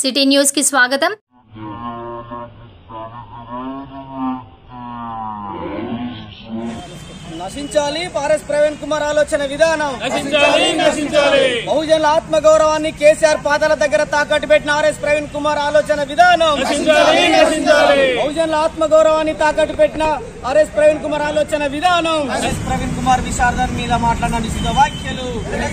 City news కి స్వాగతం। నశించాలి ఆర్ఎస్ ప్రవీణ్ కుమార్ ఆలోచన విధానం, నశించాలి బహుజనుల ఆత్మగౌరవాన్ని కేసీఆర్ పాదాల దగ్గర తాకట్టు పెట్టిన ఆర్ఎస్ ప్రవీణ్ కుమార్ ఆలోచన విధానం, బహుజనుల ఆత్మగౌరవాన్ని తాకట్టు పెట్టిన ఆర్ఎస్ ప్రవీణ్ కుమార్ ఆలోచన విధానం। ఆర్ఎస్ ప్రవీణ్ కుమార్ విశారదన్ మీద మాట్లాడిన నిషిద్ధ వ్యాఖ్యలు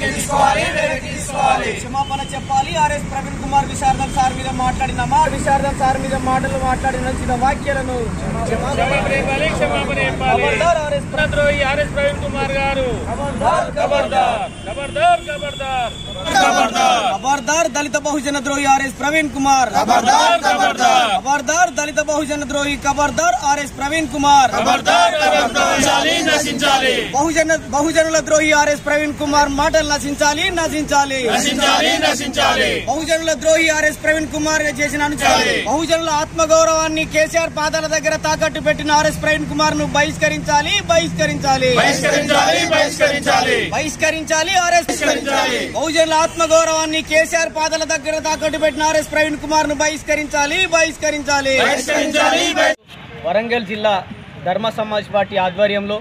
క్షమాపణ చెప్పాలి। ఆర్ఎస్ ప్రవీణ్ కుమార్ విశారదన్ సార్ మీద మాట్లాడిన మాటలు మాట్లాడిన నిషిద్ధ వ్యాఖ్యలను ఆర్ఎస్ ప్రవీణ్ కుమార్ గారు ఖబర్దార్ దళిత బహుజన ద్రోహి ఆర్ఎస్ ప్రవీణ్ కుమార్, ఖబర్దార్ దళిత బహుజన ద్రోహి, ఖబర్దార్ ఆర్ఎస్ ప్రవీణ్ కుమార్, బహుజనుల ద్రోహి ఆర్ఎస్ ప్రవీణ్ కుమార్ మాటలు నశించాలి, బహుజనుల ద్రోహి ఆర్ఎస్ ప్రవీణ్ కుమార్ చేసిన బహుజనుల ఆత్మగౌరవాన్ని కేసీఆర్ పాదాల దగ్గర తాకట్టు పెట్టిన ఆర్ఎస్ ప్రవీణ్ కుమార్ ను బహిష్కరించాలి బహుజనుల ఆత్మగౌరవాన్ని కేసీఆర్ పాదాల దగ్గర తాకట్టు పెట్టిన ఆర్ఎస్ ప్రవీణ్ కుమార్ ను బహిష్కరించాలి। వరంగల్ జిల్లా ధర్మ సమాజ్ పార్టీ ఆధ్వర్యంలో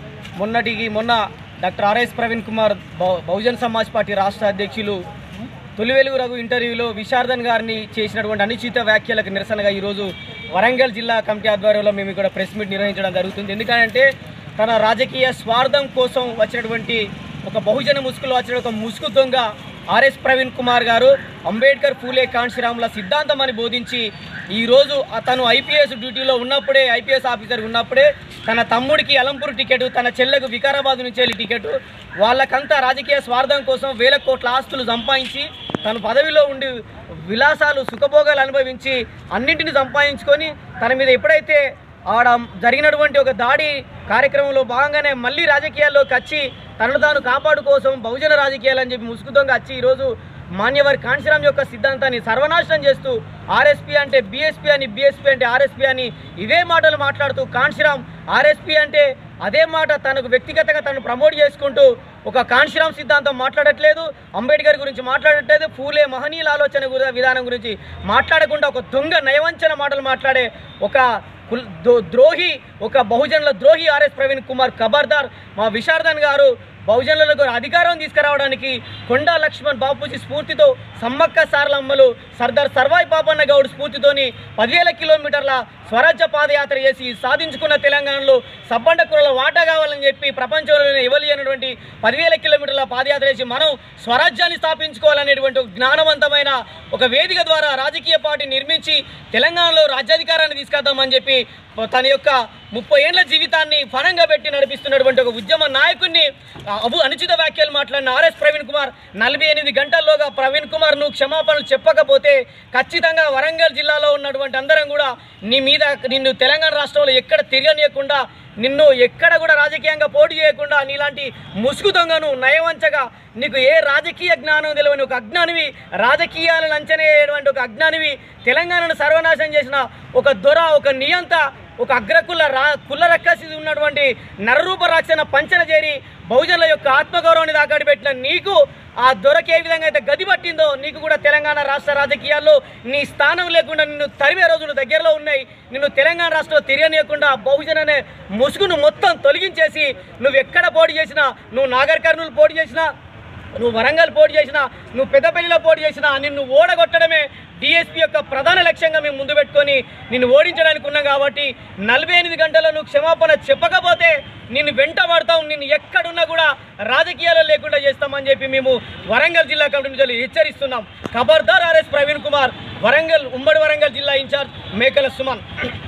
మొన్న doctor RS Praveen Kumar Bahujan Samaj party రాష్ట్ర అధ్యక్షులు తొలివెలుగు రఘు ఇంటర్వ్యూలో విశారదన్ గారిని చేసినటువంటి అనుచిత వ్యాఖ్యలకు నిరసనగా ఈరోజు వరంగల్ జిల్లా కమిటీ ఆధ్వర్యంలో మేము ఇక్కడ ప్రెస్ మీట్ నిర్వహించడం జరుగుతుంది। ఎందుకంటే తన రాజకీయ స్వార్థం కోసం వచ్చినటువంటి ఒక బహుజన ముసుగులో వచ్చిన ఒక ముసుగు దొంగ ఆర్ఎస్ ప్రవీణ్ కుమార్ గారు అంబేద్కర్ పూలే కాంశీరాముల సిద్ధాంతం అని బోధించి ఈరోజు తను ఐపీఎస్ డ్యూటీలో ఉన్నప్పుడే, ఐపీఎస్ ఆఫీసర్ ఉన్నప్పుడే తన తమ్ముడికి అలంపూర్ టికెట్, తన చెల్లెకు వికారాబాద్ నుంచి వెళ్ళి టికెట్, వాళ్ళకంతా రాజకీయ స్వార్థం కోసం వేల కోట్ల ఆస్తులు సంపాదించి తను పదవిలో ఉండి విలాసాలు సుఖభోగాలు అనుభవించి అన్నింటిని సంపాదించుకొని తన మీద ఎప్పుడైతే ఆడ జరిగినటువంటి ఒక దాడి కార్యక్రమంలో భాగంగానే మళ్ళీ రాజకీయాల్లోకి వచ్చి తనను తాను కాపాడు కోసం బహుజన రాజకీయాలు అని చెప్పి ముసుగుదొంగ వచ్చి ఈరోజు మాన్యవారి కాంశీరామ్ యొక్క సిద్ధాంతాన్ని సర్వనాశనం చేస్తూ ఆర్ఎస్పీ అంటే బీఎస్పీ అని, బీఎస్పీ అంటే ఆర్ఎస్పీ అని ఇవే మాటలు మాట్లాడుతూ కాంశీరామ్ ఆర్ఎస్పీ అంటే అదే మాట తనకు వ్యక్తిగతంగా తను ప్రమోట్ చేసుకుంటూ ఒక కాంశీరామ్ సిద్ధాంతం మాట్లాడట్లేదు, అంబేద్కర్ గురించి మాట్లాడట్లేదు, పూలే మహనీయుల ఆలోచన విధానం గురించి మాట్లాడకుండా ఒక దొంగ నయవంచన మాటలు మాట్లాడే ఒక ద్రోహి, ఒక బహుజనుల ద్రోహి ఆర్ఎస్ ప్రవీణ్ కుమార్ ఖబర్దార్। మా విశారదన్ గారు బహుజనులకు అధికారం తీసుకురావడానికి కొండా లక్ష్మణ్ బాపూజీ స్ఫూర్తితో, సమ్మక్క సారలమ్మలు, సర్దార్ సర్వాయి పాపన్న గౌడ్ స్ఫూర్తితోని 10,000 కిలోమీటర్ల స్వరాజ్య పాదయాత్ర చేసి సాధించుకున్న తెలంగాణలో సబ్బండ కులాల వాటా కావాలని చెప్పి ప్రపంచంలోనే ఇవ్వలేనటువంటి 10,000 కిలోమీటర్ల పాదయాత్ర చేసి మనం స్వరాజ్యాన్ని స్థాపించుకోవాలనేటువంటి జ్ఞానవంతమైన ఒక వేదిక ద్వారా రాజకీయ పార్టీ నిర్మించి తెలంగాణలో రాజ్యాధికారాన్ని తీసుకొద్దామని చెప్పి తన యొక్క 30 ఏళ్ల జీవితాన్ని ఫలంగా పెట్టి నడిపిస్తున్నటువంటి ఒక ఉద్యమ నాయకుడిని అనుచిత వ్యాఖ్యలు మాట్లాడిన ఆర్ఎస్ ప్రవీణ్ కుమార్ 48 గంటల్లోగా ప్రవీణ్ కుమార్ను క్షమాపణలు చెప్పకపోతే ఖచ్చితంగా వరంగల్ జిల్లాలో ఉన్నటువంటి అందరం కూడా నిన్ను తెలంగాణ రాష్ట్రంలో ఎక్కడ తిరగనీయకుండా, నిన్ను ఎక్కడ కూడా రాజకీయంగా పోటీ చేయకుండా, నీలాంటి ముసుగు దొంగను నయవంచగా నీకు ఏ రాజకీయ జ్ఞానం తెలియని ఒక అజ్ఞానివి, రాజకీయాలను అంచనా వేయటువంటి ఒక అజ్ఞానివి, తెలంగాణను సర్వనాశనం చేసిన ఒక దొర, ఒక నియంత, ఒక అగ్రకుల కుల రక్కసి ఉన్నటువంటి నరరూప రాక్షణ పంచన చేరి బహుజనుల యొక్క ఆత్మగౌరవాన్ని తాకట్టు పెట్టిన నీకు ఆ దొరకే విధంగా అయితే గది పట్టిందో నీకు కూడా తెలంగాణ రాష్ట్ర రాజకీయాల్లో నీ స్థానం లేకుండా నిన్ను తరిమే రోజులు దగ్గరలో ఉన్నాయి। నిన్ను తెలంగాణ రాష్ట్రంలో తిరగనీయకుండా బహుజన అనే ముసుగును మొత్తం తొలగించేసి నువ్వు ఎక్కడ పోటీ చేసినా, నువ్వు నాగర్ కర్నూలు పోటీ చేసినా, నువ్వు వరంగల్ పోటీ చేసినా, నువ్వు పెద్దపల్లిలో పోటీ చేసినా నిన్ను ఓడగొట్టడమే డిఎస్పీ యొక్క ప్రధాన లక్ష్యంగా మేము ముందు పెట్టుకొని నిన్ను ఓడించడానికి ఉన్నాం। కాబట్టి 48 గంటల్లో నువ్వు క్షమాపణ చెప్పకపోతే నిన్ను వెంటబడతాం, నిన్ను ఎక్కడున్నా కూడా రాజకీయాల్లో లేకుండా చేస్తామని చెప్పి మేము వరంగల్ జిల్లా కమిటీ నుంచి హెచ్చరిస్తున్నాం। ఖబర్దార్ ఆర్ఎస్ ప్రవీణ్ కుమార్, ఉమ్మడి వరంగల్ జిల్లా ఇన్ఛార్జ్ మేకల సుమన్।